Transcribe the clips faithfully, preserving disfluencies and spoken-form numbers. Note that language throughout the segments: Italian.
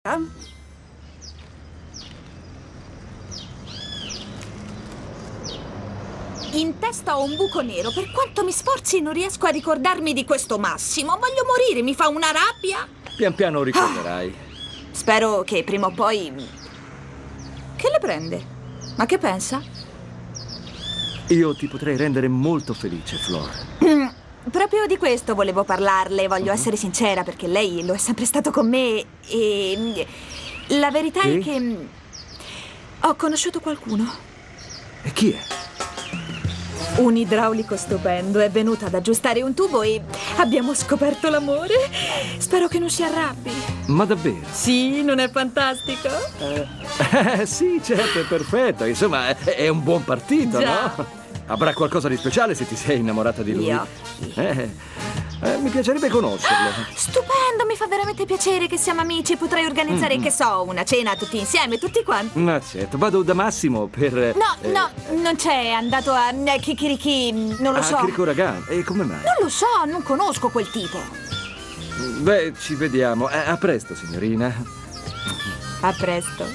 In testa ho un buco nero. Per quanto mi sforzi non riesco a ricordarmi di questo Massimo. Voglio morire, mi fa una rabbia. Pian piano ricorderai. Ah, spero che prima o poi... Che le prende? Ma che pensa? Io ti potrei rendere molto felice, Flor. Mm, proprio di questo volevo parlarle. Voglio uh-huh. essere sincera, perché lei lo è sempre stato con me. E... la verità che? è che... ho conosciuto qualcuno. E chi è? Un idraulico stupendo, è venuto ad aggiustare un tubo e abbiamo scoperto l'amore. Spero che non si arrabbi. Ma davvero? Sì, non è fantastico? Eh, eh, sì, certo, è perfetto. Insomma, è, è un buon partito, già. No? Avrà qualcosa di speciale se ti sei innamorata di lui. Gli occhi. Eh, eh, mi piacerebbe conoscerlo. Ah, stupendo, mi fa veramente piacere che siamo amici. Potrei organizzare, mm. che so, una cena tutti insieme, tutti quanti. Ma certo, vado da Massimo per... No, eh... no, non c'è, è andato a eh, Kikiriki, non lo ah, so. A Kirikoragan, e come mai? Non lo so, non conosco quel tipo. Beh, ci vediamo. A, a presto, signorina. A presto.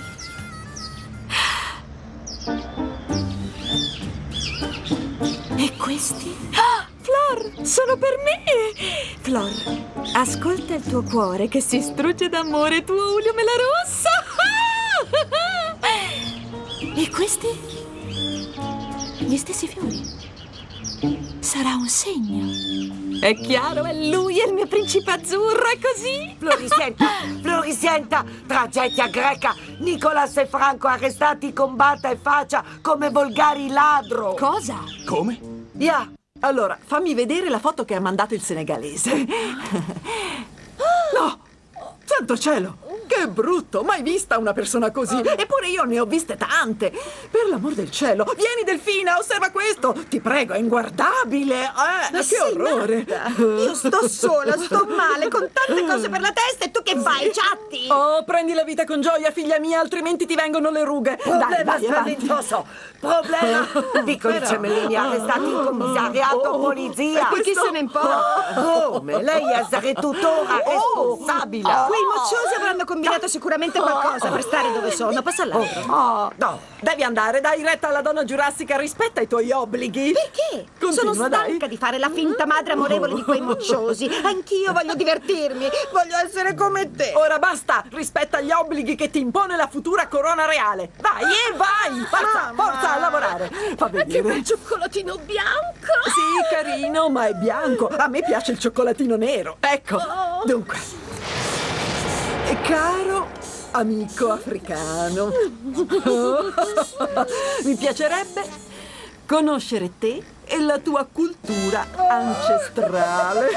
E questi? Ah, Flor, sono per me! Flor, ascolta il tuo cuore che si strugge d'amore, tuo Julio Melarossa! E questi? Gli stessi fiori. Sarà un segno. È chiaro, è lui, è il mio principe azzurro, è così? Floricienta, Floricienta, tragedia greca. Nicolas e Franco arrestati con bata e faccia come volgari ladro. Cosa? Come? Ya, yeah. Allora, fammi vedere la foto che ha mandato il senegalese. No! Santo cielo! Che brutto! Mai vista una persona così! Eppure io ne ho viste tante! Per l'amor del cielo! Vieni, Delfina, osserva questo! Ti prego, è inguardabile! Eh, che sei orrore! matta? Io sto sola, sto male, con tante cose per la testa e tu che fai? Chatti? Oh, prendi la vita con gioia, figlia mia, altrimenti ti vengono le rughe! Problema Dai, vai avanti! spaventoso! Problema! Piccoli Però- gemellini arrestati in commissariato, Oh, polizia! e Chi questo- se ne importa? Come? Lei essere tuttora responsabile! Quei mocciosi avranno combinato sicuramente qualcosa per stare dove sono. Passa all'altro. Oh, no, devi andare, dai retta alla donna giurassica, rispetta i tuoi obblighi. Perché? Continua, Sono dai. stanca di fare la finta madre amorevole di quei mocciosi. Anch'io voglio divertirmi. Voglio essere come te. Ora basta, rispetta gli obblighi che ti impone la futura corona reale. Vai, e vai, forza, Mamma. forza a lavorare. Fa Che vedere. bel cioccolatino bianco. Sì, carino, ma è bianco. A me piace il cioccolatino nero. Ecco, Oh. dunque. E caro amico africano, mi piacerebbe conoscere te e la tua cultura ancestrale.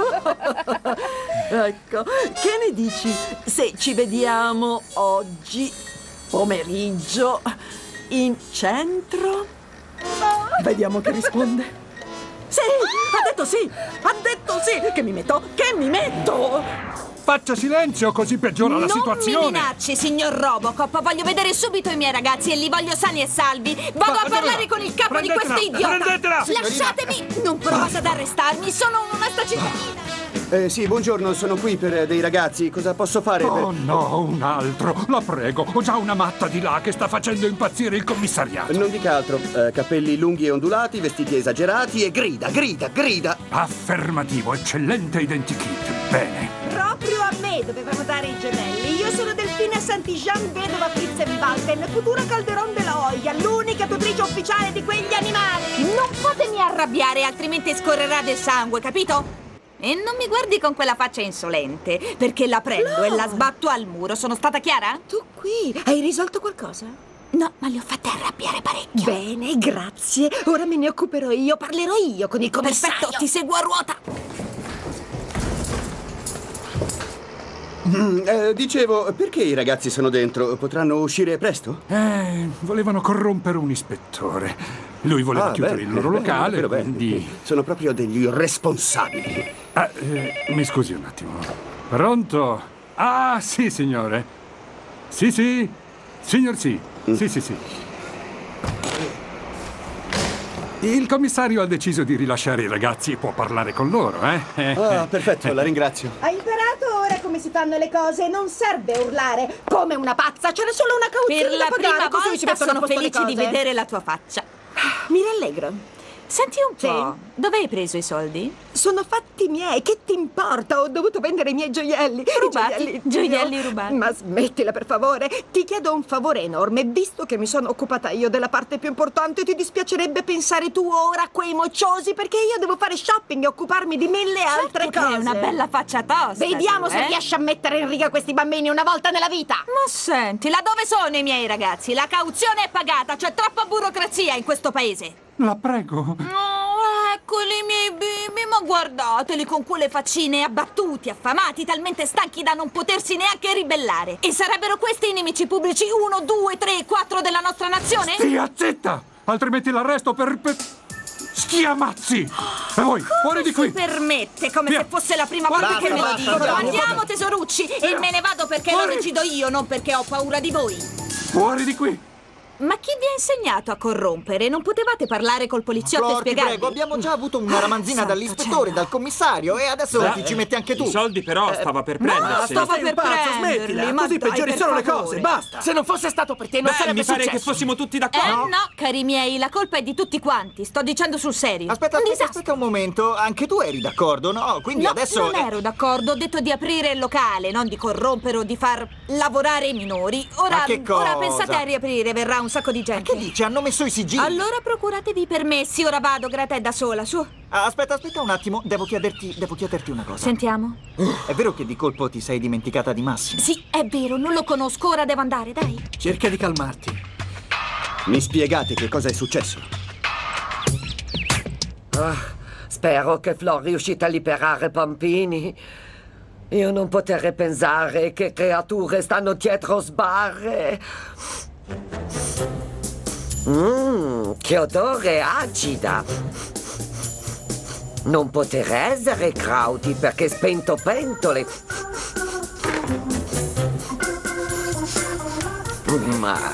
Ecco, che ne dici se ci vediamo oggi pomeriggio in centro? Vediamo che risponde. Sì, ha detto sì, ha detto sì. Che mi metto? Che mi metto? Faccia silenzio, così peggiora la Non situazione. mi minacci, signor Robocop. Voglio vedere subito i miei ragazzi e li voglio sani e salvi. Vado Va- a parlare con il capo di Prendetela, questo idiota. prendetela, signorina. Lasciatemi! Non provate ad arrestarmi, sono un'onesta cittadina. Eh, sì, buongiorno, sono qui per dei ragazzi. Cosa posso fare? Oh per... no, un altro. La prego, ho già una matta di là che sta facendo impazzire il commissariato. Non dica altro. Eh, capelli lunghi e ondulati, vestiti esagerati e grida, grida, grida. Affermativo, eccellente identikit. Bene. Proprio a me dovevano dare i gemelli. Io sono Delfina Santijean, vedova Fritzenbalken, futura Calderon della Hoya, l'unica tutrice ufficiale di quegli animali. Non fatemi arrabbiare, altrimenti scorrerà del sangue, capito? E non mi guardi con quella faccia insolente, perché la prendo No. e la sbatto al muro. Sono stata chiara? Tu qui, hai risolto qualcosa? No, ma le ho fatte arrabbiare parecchio. Bene, grazie. Ora me ne occuperò io, parlerò io con il commissario. Perfetto, ti seguo a ruota. Mm, eh, dicevo, perché i ragazzi sono dentro? Potranno uscire presto? Eh, volevano corrompere un ispettore. Lui voleva Ah, chiudere bene, il loro bene, locale, davvero bene. quindi... Sono proprio degli irresponsabili. Ah, eh, mi scusi un attimo. Pronto? Ah, sì, signore. Sì, sì. Signor sì. Sì, sì, sì. Il commissario ha deciso di rilasciare i ragazzi e può parlare con loro, eh? Ah, perfetto, la ringrazio. Hai imparato ora come si fanno le cose, non serve urlare come una pazza, c'era solo una cauzione Per la da pagare, prima così si volta mettono a sono posto le felice di cose. vedere la tua faccia. Mi rallegro. Senti un Sì? po', dove hai preso i soldi? Sono fatti miei, che ti importa? Ho dovuto vendere i miei gioielli. I Rubati? Gioielli Dio. rubati. Ma smettila, per favore. Ti chiedo un favore enorme. Visto che mi sono occupata io della parte più importante, ti dispiacerebbe pensare tu ora a quei mocciosi? Perché io devo fare shopping e occuparmi di mille altre Certo che cose. hai una bella faccia tosta. Vediamo tu, se eh? riesci a mettere in riga questi bambini una volta nella vita. Ma senti, là dove sono i miei ragazzi? La cauzione è pagata, c'è troppa burocrazia in questo paese. La prego. Oh, eccoli i miei bimbi, ma guardateli con quelle faccine abbattuti, affamati, talmente stanchi da non potersi neanche ribellare. E sarebbero questi i nemici pubblici uno, due, tre, quattro della nostra nazione? Stia zitta! Altrimenti l'arresto per... per... schiamazzi! E voi, fuori di qui! Si permette, come Via. se fosse la prima Basta, volta che me lo basta, dico. basta. Andiamo, tesorucci, e me ne vado perché Fuori. lo decido io, non perché ho paura di voi. Fuori di qui! Ma chi vi ha insegnato a corrompere? Non potevate parlare col poliziotto Flor, e ti spiegarvi? prego, abbiamo già avuto una ramanzina Santo dall'ispettore, cielo. dal commissario, e adesso Beh, ti ci metti anche tu. I soldi però stava per Ma prenderseli. stavo sei un per pazzo, prenderli, smettila, ma così dai, peggiori per solo le favore. cose, basta. Se non fosse stato per te non Beh, sarebbe mi pare successo. che fossimo tutti Eh d'accordo. no, cari miei, la colpa è di tutti quanti. Sto dicendo sul serio. Aspetta, Un aspetta, disastro. aspetta un momento, anche tu eri d'accordo, no? Quindi No, adesso... non ero d'accordo. Ho detto di aprire il locale, non di corrompere o di far lavorare i minori. Ora, Ma che ora cosa? pensate a riaprire, verrà un sacco di gente. Che dici? Hanno messo i sigilli. Allora procuratevi i permessi. Ora vado, Greta è da sola, su. Ah, aspetta, aspetta un attimo, devo chiederti, devo chiederti una cosa. Sentiamo. È vero che di colpo ti sei dimenticata di Massimo? Sì, è vero, non lo conosco, ora devo andare, dai. Cerca di calmarti. Mi spiegate che cosa è successo? Ah, spero che Flo riuscita a liberare bambini. Io non potrei pensare che creature stanno dietro sbarre. Mmm, che odore acida. Non poter essere Crauti perché spento pentole. Ma...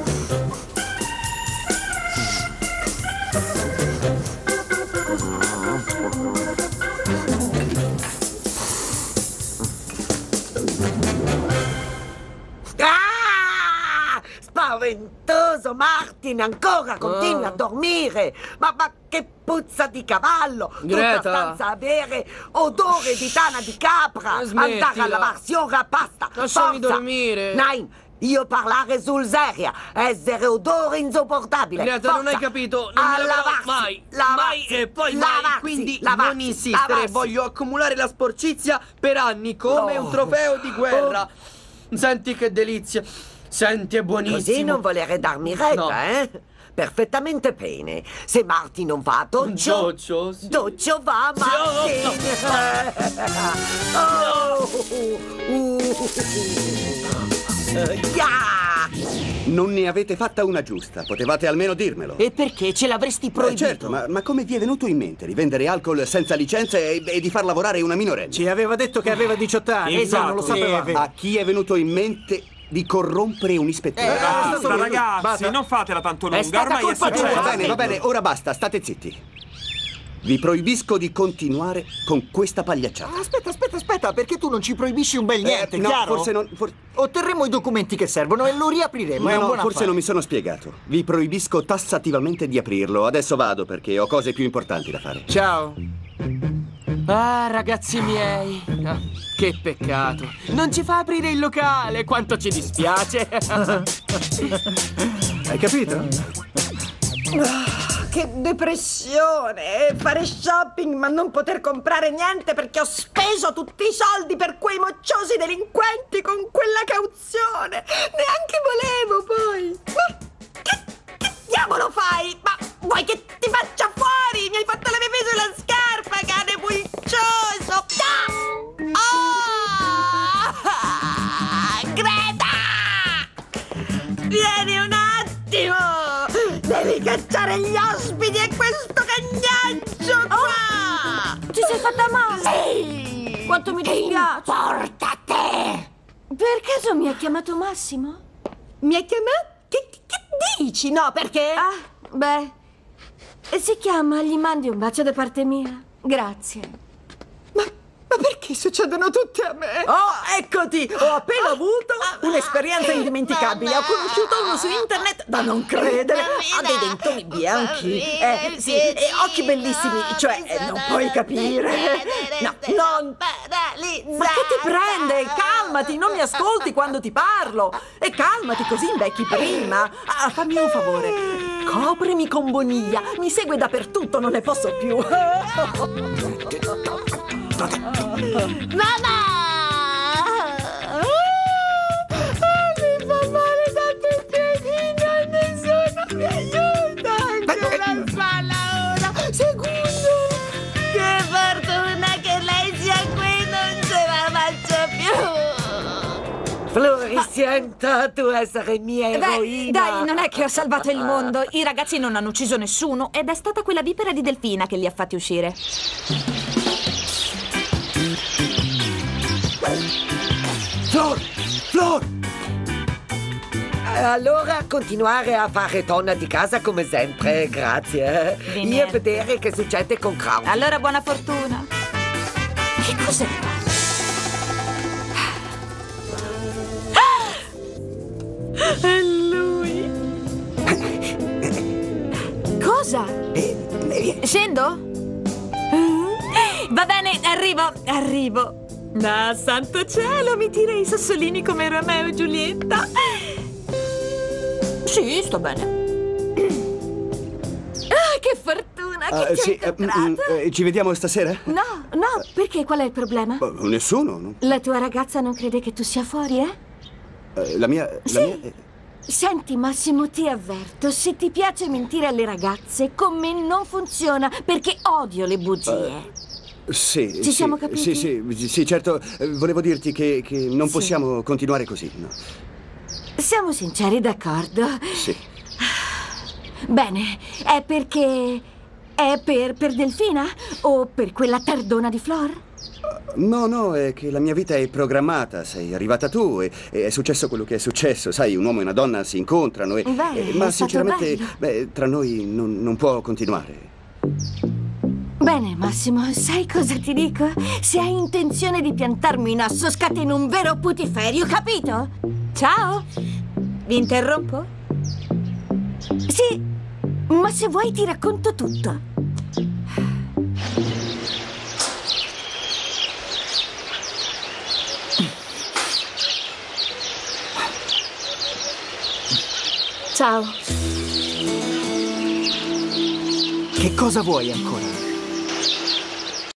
Ah! Spaventoso, Martin, ancora continua a dormire. Ma, ma che puzza di cavallo! Greta. Tutta stanza avere odore di tana di capra. Ma smettila. Andare a lavarsi ora, basta. Lasciami Forza. dormire. Nein, io parlare sul seria. Essere odore insopportabile. Greta, non Forza. hai capito, non A me la laverò lavarsi, mai, lavarsi, mai e poi lavarsi, mai, quindi lavarsi, non insistere, lavarsi. voglio accumulare la sporcizia per anni come Oh. un trofeo di guerra. Senti che delizia, senti è buonissimo. Così non volere darmi retta, No. eh? Perfettamente bene. Se Martin non va a doccio, Doccio, sì. doccio va Martin. Oh. Uh. Yeah. Non ne avete fatta una giusta, potevate almeno dirmelo. E perché ce l'avresti Beh, proibito? certo, ma, ma come vi è venuto in mente di vendere alcol senza licenza e, e di far lavorare una minorenne? Ci aveva detto che aveva diciotto anni, Esatto. non lo sapevamo. A chi è venuto in mente di corrompere un ispettore? Eh, Basta, ragazzi, Basta. non fatela tanto lunga, stata ormai è colpa tua. successo. Va bene, va bene, ora basta, state zitti. Vi proibisco di continuare con questa pagliacciata. Aspetta, aspetta, aspetta, perché tu non ci proibisci un bel niente, Eh, no, chiaro? forse non... for- Otterremo i documenti che servono e lo riapriremo, è No, un no, buon forse affare. non mi sono spiegato. Vi proibisco tassativamente di aprirlo. Adesso vado perché ho cose più importanti da fare. Ciao. Ah, ragazzi miei, ah, che peccato. Non ci fa aprire il locale, quanto ci dispiace. Hai capito? Che depressione! Fare shopping ma non poter comprare niente perché ho speso tutti i soldi per quei mocciosi delinquenti con quella cauzione! Neanche volevo poi! Ma che, che diavolo fai? Ma vuoi che ti faccia fuori? Mi hai fatto le peso e la scarpa, cane puccioso! Ah! Greta! Vieni un attimo! Devi cacciare gli ospiti e questo cagnaggio qua! Ti sei fatta male? Sì! Quanto mi dispiace. Porta a te! Per caso mi ha chiamato Massimo? Mi hai chiamato? Che, che dici? No, perché? Ah, beh, si chiama, gli mandi un bacio da parte mia. Grazie. Ma Ma perché succedono tutte a me? Oh, eccoti! Ho appena avuto un'esperienza indimenticabile. Ho conosciuto uno su internet da non credere. Ha dei dentoni bianchi. Eh, sì, e occhi bellissimi. Cioè, eh, non puoi capire. No, non... Ma che ti prende? Calmati, non mi ascolti quando ti parlo. E calmati, così invecchi prima. Ah, fammi un favore. Coprimi con Boniglia. Mi segue dappertutto, non ne posso più. Mamma! Mi fa male da tutti i piedini, nessuno mi aiuta! Anche la spalla ora! Secondo! Che fortuna che lei sia qui, non ce la faccio più! Floricienta, tu essere mia eroina! Dai, dai, non è che ho salvato il mondo! I ragazzi non hanno ucciso nessuno ed è stata quella vipera di Delfina che li ha fatti uscire. Flor! Flor! Allora continuare a fare donna di casa come sempre, grazie. Di E niente. vedere che succede con Kraus. Allora buona fortuna. Che cos'era? È lui. Cosa? Scendo? Va bene, arrivo, arrivo. Ah, santo cielo, mi tira i sassolini come Romeo e Giulietta. Sì, sto bene. Ah, che fortuna che Ah, ti ho sì, eh, mm, incontrato. eh, ci vediamo stasera? No, no, perché? Qual è il problema? Oh, nessuno, no? La tua ragazza non crede che tu sia fuori, eh? Eh, la mia... La Sì. mia eh, Senti, Massimo, ti avverto, se ti piace mentire alle ragazze, con me non funziona, perché odio le bugie. sì, Ci sì, siamo capiti? Sì, sì, sì, certo. eh, Volevo dirti che, che non Sì. possiamo continuare così, no? Siamo sinceri, d'accordo? Sì. Bene, è perché... è per, per Delfina? O per quella tardona di Flor? No, no, è che la mia vita è programmata. Sei arrivata tu e, e è successo quello che è successo. Sai, un uomo e una donna si incontrano e... Beh, e- è ma stato sinceramente, bello. beh, tra noi non, non può continuare. Bene, Massimo, sai cosa ti dico? Se hai intenzione di piantarmi in asso, scateno un vero putiferio, capito? Ciao! Vi interrompo? Sì, ma se vuoi ti racconto tutto. Ciao. Che cosa vuoi ancora?